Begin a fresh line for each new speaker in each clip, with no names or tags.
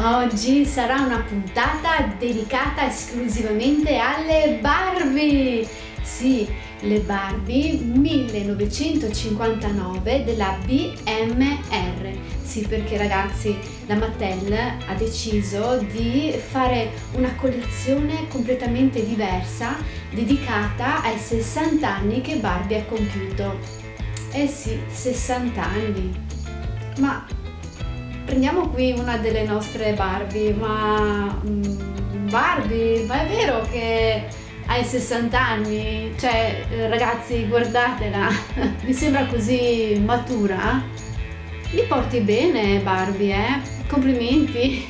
Oggi sarà una puntata dedicata esclusivamente alle Barbie! Sì, le Barbie 1959 della BMR. Sì, perché ragazzi, la Mattel ha deciso di fare una collezione completamente diversa dedicata ai 60 anni che Barbie ha compiuto. Eh sì, 60 anni. Ma prendiamo qui una delle nostre Barbie, Barbie, ma è vero che hai 60 anni? Cioè, ragazzi, guardatela, mi sembra così matura. Li porti bene, Barbie, Complimenti.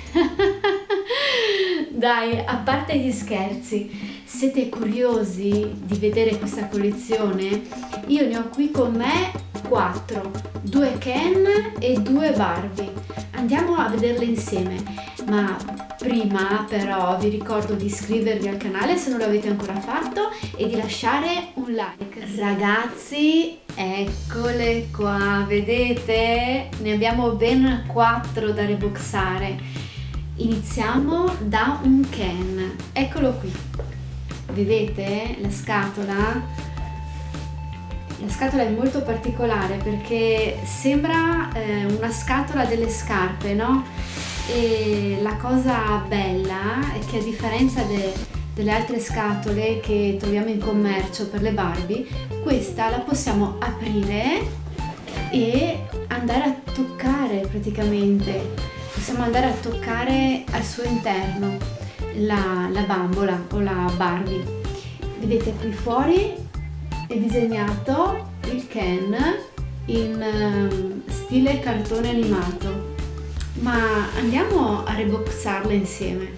Dai, a parte gli scherzi, siete curiosi di vedere questa collezione? Io ne ho qui con me 4, 2 Ken e 2 Barbie. Andiamo a vederle insieme, ma prima però vi ricordo di iscrivervi al canale se non l'avete ancora fatto e di lasciare un like. Ragazzi, eccole qua, vedete? Ne abbiamo ben 4 da reboxare. Iniziamo da un Ken, eccolo qui. Vedete la scatola? La scatola è molto particolare perché sembra una scatola delle scarpe, no? E la cosa bella è che a differenza delle altre scatole che troviamo in commercio per le Barbie, questa la possiamo aprire e andare a toccare praticamente. Possiamo andare a toccare al suo interno la bambola o la Barbie. Vedete qui fuori è disegnato il Ken in stile cartone animato, ma andiamo a reboxarle insieme.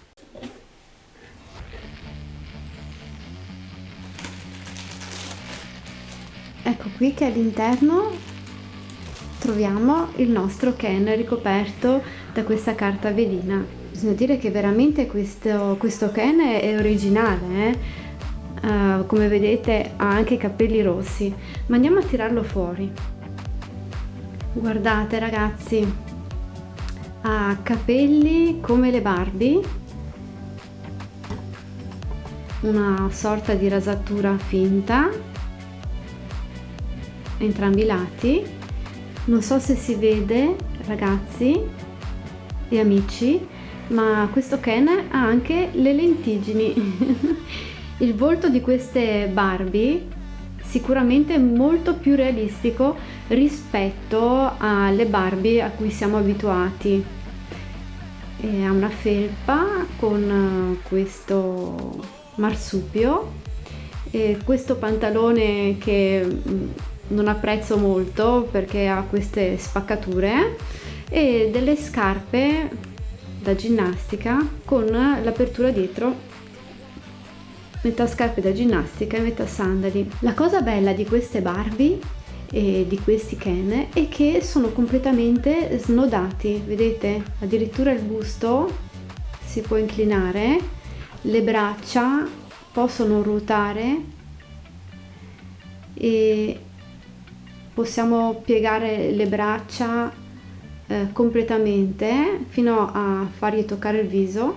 Ecco qui che all'interno troviamo il nostro Ken ricoperto da questa carta velina. Bisogna dire che veramente questo Ken è originale, come vedete ha anche i capelli rossi, ma andiamo a tirarlo fuori. Guardate ragazzi, ha capelli come le Barbie, una sorta di rasatura finta entrambi i lati. Non so se si vede ragazzi e amici, ma questo Ken ha anche le lentiggini. Il volto di queste Barbie sicuramente è molto più realistico rispetto alle Barbie a cui siamo abituati. E ha una felpa con questo marsupio e questo pantalone che non apprezzo molto perché ha queste spaccature e delle scarpe da ginnastica con l'apertura dietro, metà scarpe da ginnastica e metà sandali. La cosa bella di queste Barbie e di questi Ken è che sono completamente snodati, vedete? Addirittura il busto si può inclinare, le braccia possono ruotare e possiamo piegare le braccia completamente fino a fargli toccare il viso.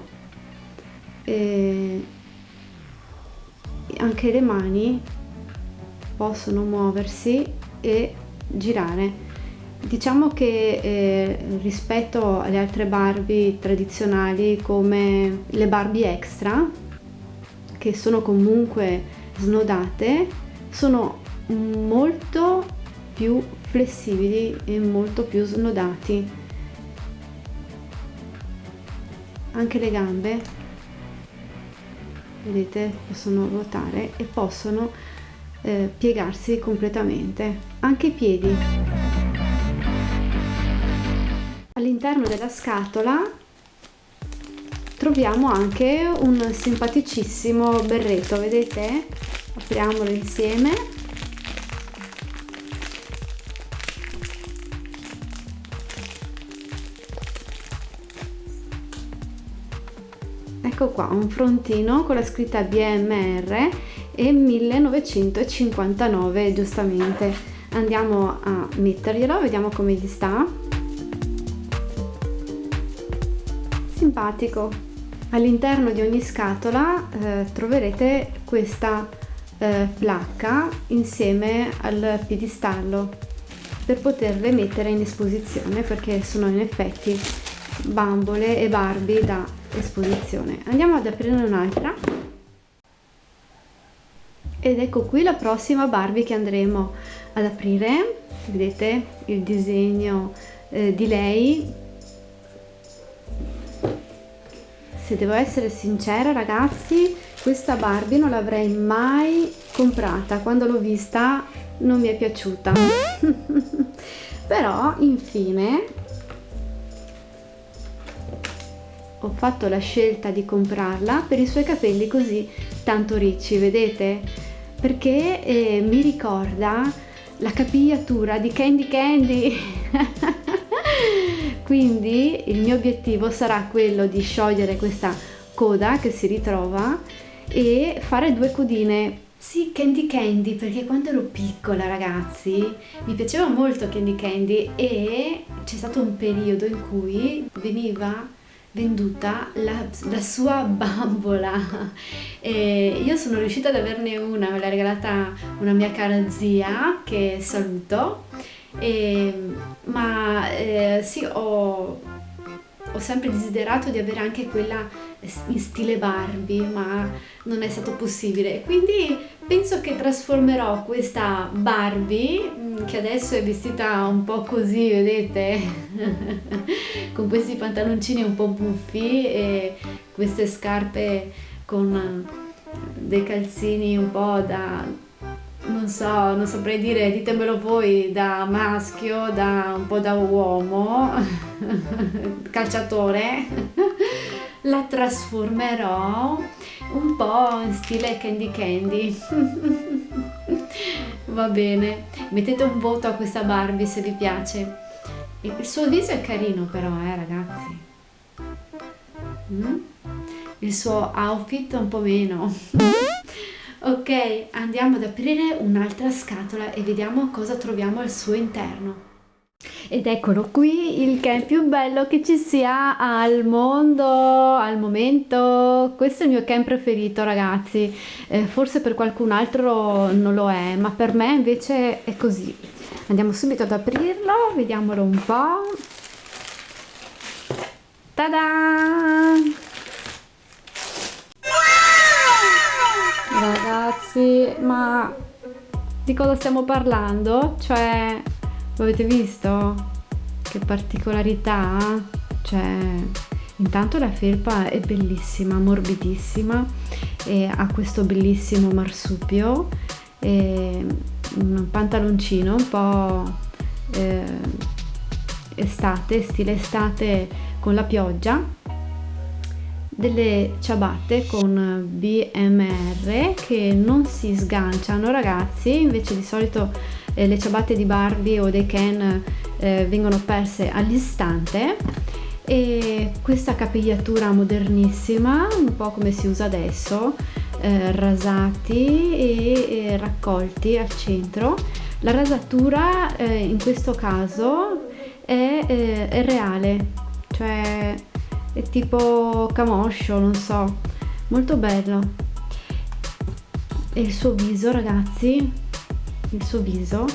E anche le mani possono muoversi e girare. Diciamo che rispetto alle altre Barbie tradizionali come le Barbie extra, che sono comunque snodate, sono molto più flessibili e molto più snodati. Anche le gambe, vedete, possono ruotare e possono piegarsi completamente, anche i piedi. All'interno della scatola troviamo anche un simpaticissimo berretto, vedete? Apriamolo insieme. Ecco qua, un frontino con la scritta BMR e 1959 giustamente. Andiamo a metterglielo, vediamo come gli sta. simpatico. All'interno di ogni scatola troverete questa placca insieme al piedistallo per poterle mettere in esposizione, perché sono in effetti bambole e Barbie da esposizione. Andiamo ad aprire un'altra ed ecco qui la prossima Barbie che andremo ad aprire. Vedete il disegno di lei. Se devo essere sincera, ragazzi, questa Barbie non l'avrei mai comprata. Quando l'ho vista non mi è piaciuta. Però infine ho fatto la scelta di comprarla per i suoi capelli così tanto ricci, vedete? Perché mi ricorda la capigliatura di Candy Candy. Quindi il mio obiettivo sarà quello di sciogliere questa coda che si ritrova e fare due codine. Sì, Candy Candy, perché quando ero piccola, ragazzi, mi piaceva molto Candy Candy e c'è stato un periodo in cui veniva venduta la sua bambola e io sono riuscita ad averne una, me l'ha regalata una mia cara zia che saluto. Sì, ho sempre desiderato di avere anche quella in stile Barbie, ma non è stato possibile. Quindi penso che trasformerò questa Barbie, che adesso è vestita un po' così, vedete, con questi pantaloncini un po' buffi e queste scarpe con dei calzini un po' da... non so, non saprei dire, ditemelo voi, da maschio, un po' da uomo, calciatore, la trasformerò un po' in stile Candy Candy. Va bene, mettete un voto a questa Barbie se vi piace. Il suo viso è carino però, ragazzi. Il suo outfit un po' meno. Ok, andiamo ad aprire un'altra scatola e vediamo cosa troviamo al suo interno. Ed eccolo qui, il Ken più bello che ci sia al mondo, al momento. Questo è il mio Ken preferito, ragazzi. Forse per qualcun altro non lo è, ma per me invece è così. Andiamo subito ad aprirlo, vediamolo un po'. Ta-da! Ragazzi, ma di cosa stiamo parlando? Cioè, lo avete visto? Che particolarità? Cioè, intanto la felpa è bellissima, morbidissima e ha questo bellissimo marsupio e un pantaloncino un po' estate, stile estate con la pioggia, delle ciabatte con BMR che non si sganciano, ragazzi. Invece di solito le ciabatte di Barbie o dei Ken vengono perse all'istante, e questa capigliatura modernissima, un po' come si usa adesso, rasati e raccolti al centro. La rasatura in questo caso è reale, cioè è tipo camoscio, non so, molto bello. E il suo viso, ragazzi, il suo viso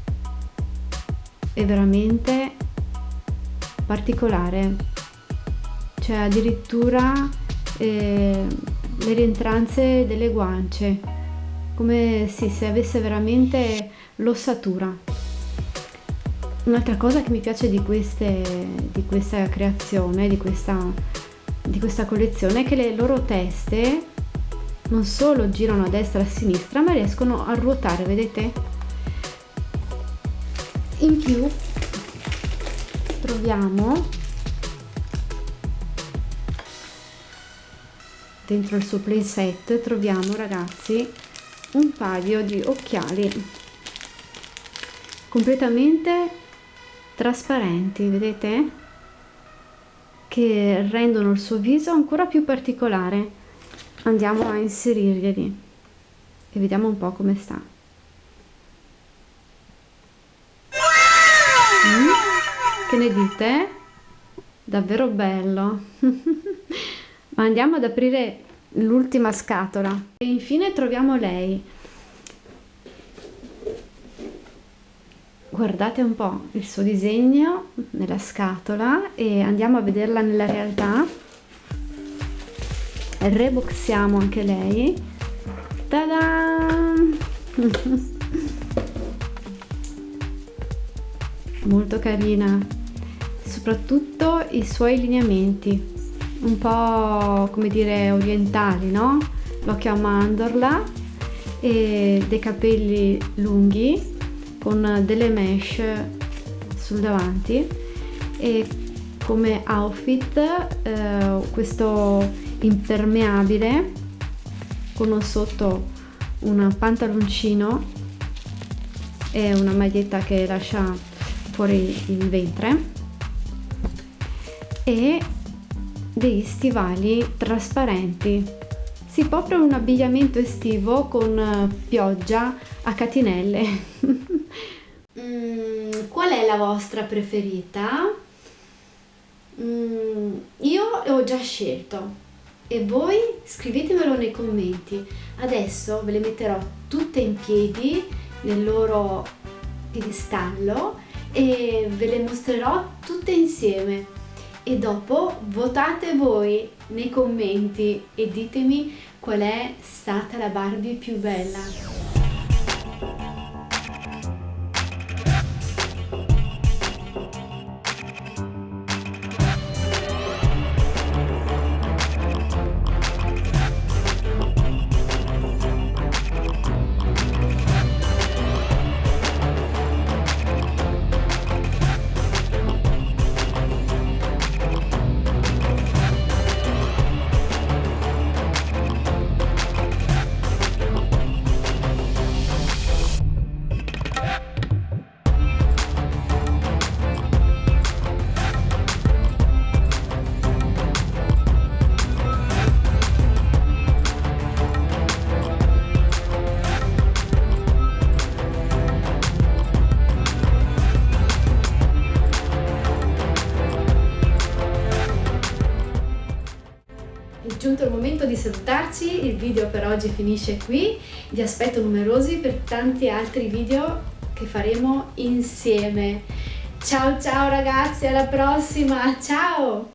è veramente particolare, cioè addirittura le rientranze delle guance, come se avesse veramente l'ossatura. Un'altra cosa che mi piace di questa creazione, di questa collezione, è che le loro teste non solo girano a destra e a sinistra, ma riescono a ruotare, vedete? In più troviamo dentro il suo playset, troviamo, ragazzi, un paio di occhiali completamente trasparenti, vedete? Che rendono il suo viso ancora più particolare. Andiamo a inserirglieli e vediamo un po' come sta. Che ne dite? davvero bello. Ma andiamo ad aprire l'ultima scatola e infine troviamo lei. Guardate un po' il suo disegno nella scatola e andiamo a vederla nella realtà. Reboxiamo anche lei. Ta-da! Molto carina, soprattutto i suoi lineamenti, un po' come dire orientali, no? L'occhio a mandorla e dei capelli lunghi con delle mesh sul davanti e come outfit questo impermeabile con sotto un pantaloncino e una maglietta che lascia fuori il ventre e dei stivali trasparenti. Sì, proprio un abbigliamento estivo con pioggia a catinelle. Qual è la vostra preferita? Io ho già scelto. E voi scrivetemelo nei commenti. Adesso ve le metterò tutte in piedi nel loro piedistallo e ve le mostrerò tutte insieme. E dopo votate voi nei commenti e ditemi qual è stata la Barbie più bella. È giunto il momento di salutarci, il video per oggi finisce qui, vi aspetto numerosi per tanti altri video che faremo insieme. Ciao ciao ragazzi, alla prossima, ciao!